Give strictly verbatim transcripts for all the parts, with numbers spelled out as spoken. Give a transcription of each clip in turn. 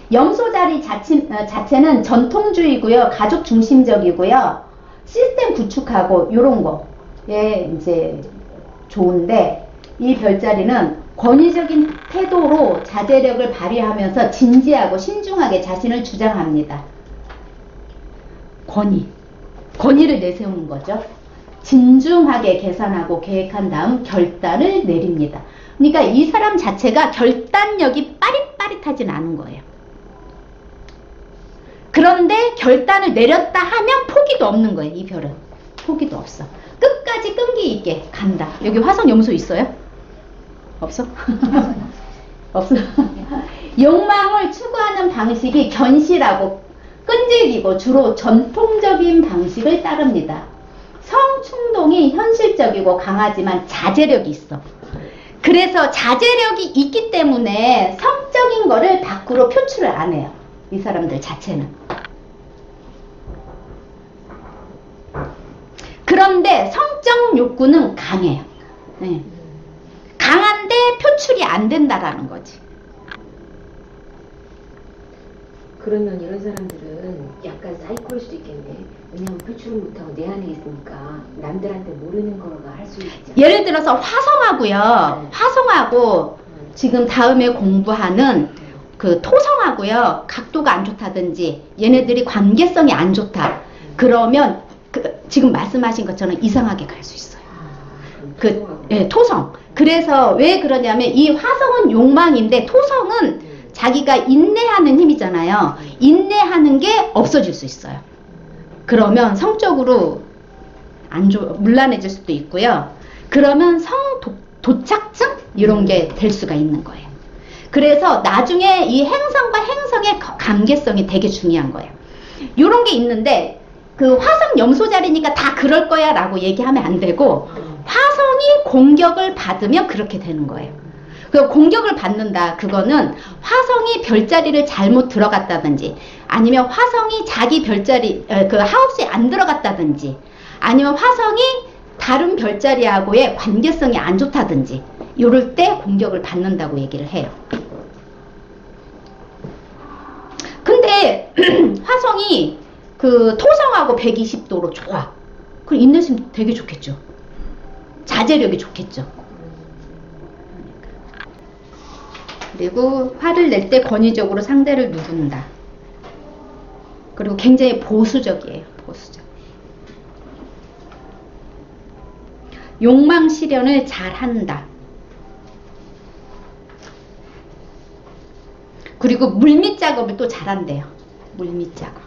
염소 자리 자치, 어, 자체는 전통주의고요. 가족 중심적이고요. 시스템 구축하고 요런 거에 이제 좋은데, 이 별자리는 권위적인 태도로 자제력을 발휘하면서 진지하고 신중하게 자신을 주장합니다. 권위. 권위를 내세우는 거죠. 진중하게 계산하고 계획한 다음 결단을 내립니다. 그러니까 이 사람 자체가 결단력이 빠릿빠릿하진 않은 거예요. 그런데 결단을 내렸다 하면 포기도 없는 거예요. 이 별은 포기도 없어. 끝까지 끈기 있게 간다. 여기 화성 염소 있어요? 없어? 없어. 욕망을 추구하는 방식이 견실하고 끈질기고 주로 전통적인 방식을 따릅니다. 성충동이 현실적이고 강하지만 자제력이 있어. 그래서 자제력이 있기 때문에 성적인 거를 밖으로 표출을 안 해요. 이 사람들 자체는. 그런데 성적 욕구는 강해요. 네. 강한데 표출이 안 된다라는 거지. 그러면 이런 사람들은 약간 사이코일 수도 있겠네. 왜냐면 표출을 못하고 내 안에 있으니까 남들한테 모르는 거가 할 수 있잖아. 예를 들어서 화성하고요. 네. 화성하고 음. 지금 다음에 공부하는 그 토성하고요. 각도가 안 좋다든지 얘네들이 관계성이 안 좋다. 음. 그러면 그 지금 말씀하신 것처럼 이상하게 갈 수 있어요. 아, 그 예, 토성. 그래서 왜 그러냐면 이 화성은 욕망인데 토성은 음. 자기가 인내하는 힘이잖아요. 인내하는 게 없어질 수 있어요. 그러면 성적으로 안 좋, 문란해질 수도 있고요. 그러면 성 도, 도착증? 이런 게 될 수가 있는 거예요. 그래서 나중에 이 행성과 행성의 관계성이 되게 중요한 거예요. 이런 게 있는데 그 화성 염소 자리니까 다 그럴 거야 라고 얘기하면 안 되고 화성이 공격을 받으면 그렇게 되는 거예요. 그 공격을 받는다. 그거는 화성이 별자리를 잘못 들어갔다든지 아니면 화성이 자기 별자리 그 하우스에 안 들어갔다든지 아니면 화성이 다른 별자리하고의 관계성이 안 좋다든지 이럴 때 공격을 받는다고 얘기를 해요. 근데 화성이 그 토성하고 백이십 도로 좋아. 그럼 인내심 되게 좋겠죠. 자제력이 좋겠죠. 그리고 화를 낼 때 권위적으로 상대를 누른다. 그리고 굉장히 보수적이에요. 보수적. 욕망 실현을 잘 한다. 그리고 물밑 작업을 또 잘한대요. 물밑 작업.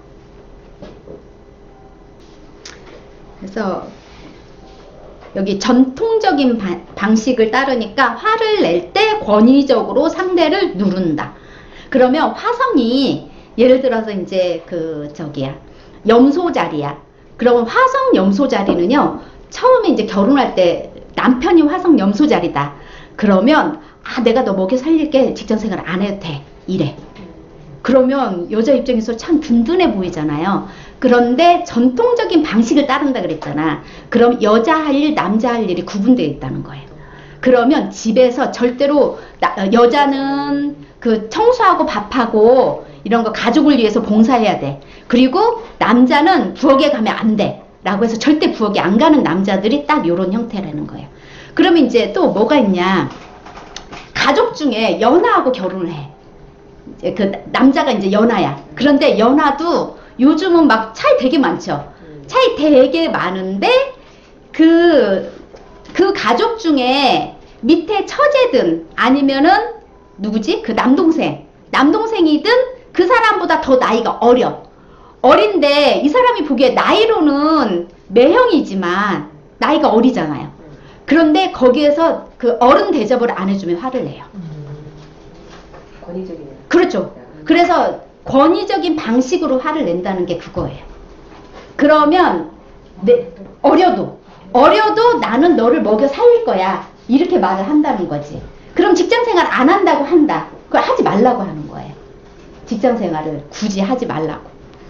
그래서 여기 전통적인 바, 방식을 따르니까 화를 낼 때 권위적으로 상대를 누른다. 그러면 화성이 예를 들어서 이제 그 저기야 염소 자리야. 그러면 화성 염소 자리는요. 처음에 이제 결혼할 때 남편이 화성 염소 자리다. 그러면 아 내가 너 먹여 살릴게 직장생활 안 해도 돼. 이래. 그러면 여자 입장에서 참 든든해 보이잖아요. 그런데 전통적인 방식을 따른다 그랬잖아. 그럼 여자 할 일, 남자 할 일이 구분되어 있다는 거예요. 그러면 집에서 절대로 나, 여자는 그 청소하고 밥하고 이런 거 가족을 위해서 봉사해야 돼. 그리고 남자는 부엌에 가면 안 돼. 라고 해서 절대 부엌에 안 가는 남자들이 딱 이런 형태라는 거예요. 그러면 이제 또 뭐가 있냐. 가족 중에 연하하고 결혼을 해. 이제 그 남자가 이제 연하야. 그런데 연하도 요즘은 막 차이 되게 많죠. 차이 되게 많은데 그, 그 가족 중에 밑에 처제든 아니면은 누구지? 그 남동생. 남동생이든 그 사람보다 더 나이가 어려. 어린데 이 사람이 보기에 나이로는 매형이지만 나이가 어리잖아요. 그런데 거기에서 그 어른 대접을 안 해주면 화를 내요. 권위적이네. 그렇죠. 그래서 권위적인 방식으로 화를 낸다는 게 그거예요. 그러면 내, 어려도 어려도 나는 너를 먹여 살릴 거야. 이렇게 말을 한다는 거지. 그럼 직장생활 안 한다고 한다. 그걸 하지 말라고 하는 거예요. 직장생활을 굳이 하지 말라고.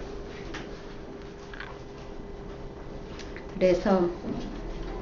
그래서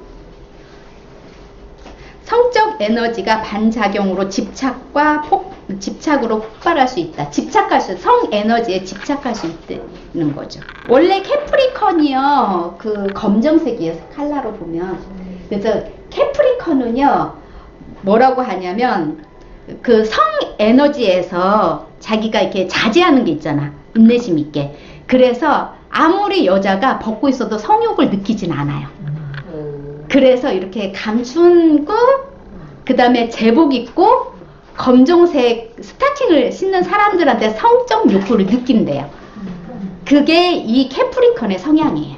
성적 에너지가 반작용으로 집착과 폭, 집착으로 폭발할 수 있다. 집착할 수, 성 에너지에 집착할 수 있다는 거죠. 원래 캐프리컨이요, 그 검정색이에요. 칼라로 보면. 그래서 캐프리컨은요, 뭐라고 하냐면, 그 성 에너지에서 자기가 이렇게 자제하는 게 있잖아. 인내심 있게. 그래서 아무리 여자가 벗고 있어도 성욕을 느끼진 않아요. 그래서 이렇게 감춘고, 그 다음에 제복 입고, 검정색 스타킹을 신는 사람들한테 성적 욕구를 느낀대요. 그게 이 캐프리컨의 성향이에요.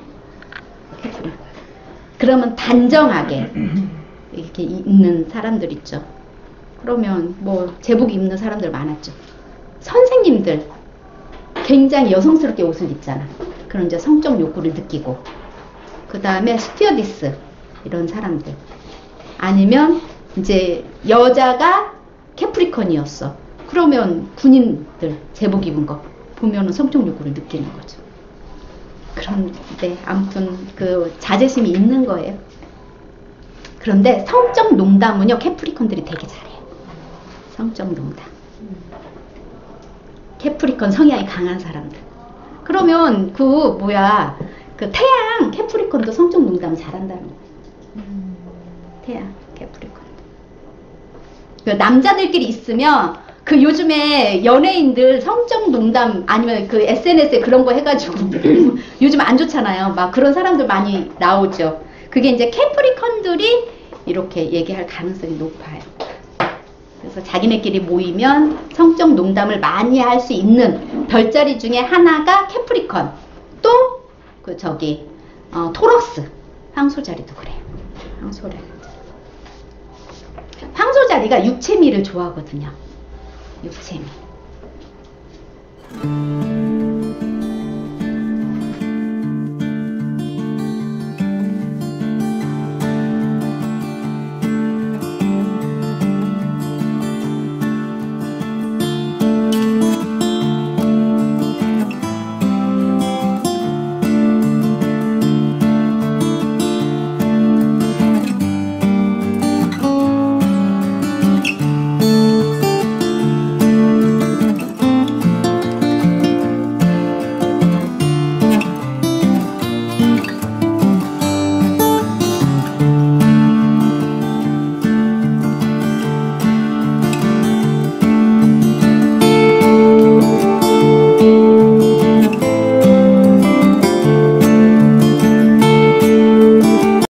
그러면 단정하게 이렇게 입는 사람들 있죠. 그러면 뭐 제복 입는 사람들 많았죠. 선생님들 굉장히 여성스럽게 옷을 입잖아. 그런 이제 성적 욕구를 느끼고, 그 다음에 스튜어디스 이런 사람들, 아니면 이제 여자가 캐프리컨이었어. 그러면 군인들 제복 입은 거 보면은 성적 욕구를 느끼는 거죠. 그런데 아무튼 그 자제심이 있는 거예요. 그런데 성적 농담은요, 캐프리컨들이 되게 잘해요. 성적 농담. 캐프리컨 성향이 강한 사람들. 그러면 그 뭐야, 그 태양 캐프리컨도 성적 농담 잘한다는 거예요. 태양 캐프리컨. 그 남자들끼리 있으면 그 요즘에 연예인들 성적 농담 아니면 그 에스엔에스에 그런 거 해가지고 요즘 안 좋잖아요. 막 그런 사람들 많이 나오죠. 그게 이제 캐프리컨들이 이렇게 얘기할 가능성이 높아요. 그래서 자기네끼리 모이면 성적 농담을 많이 할 수 있는 별자리 중에 하나가 캐프리컨. 또 그 저기 어, 토러스 황소자리도 그래요. 황소자리. 황소자리가 육체미를 좋아하거든요. 육체미.